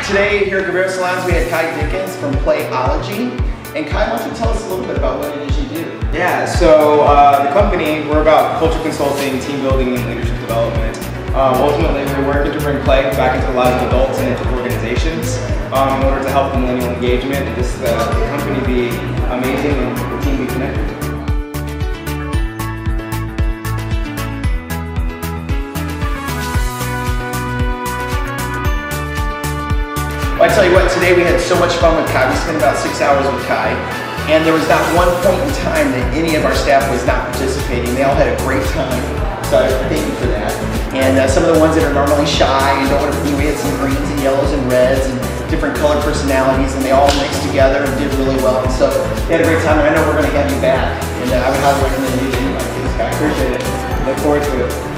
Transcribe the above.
Today here at Guerrero Salons we had Kai Dickens from Playology. And Kai, why don't you tell us a little bit about what it is you do? Yeah, so the company, we're about culture consulting, team building, and leadership development. Ultimately, we're working to bring play back into the lives of adults and into organizations in order to help the millennial engagement and just the company be amazing and the team be connected. Well, I tell you what, today we had so much fun with Kai. We spent about 6 hours with Kai, and there was not one point in time that any of our staff was not participating. They all had a great time, so I thank you for that. And some of the ones that are normally shy, we had some greens and yellows and reds and different color personalities, and they all mixed together and did really well. And so we had a great time, and I know we're going to have you back. And I would highly recommend you to anybody. I appreciate it. Look forward to it.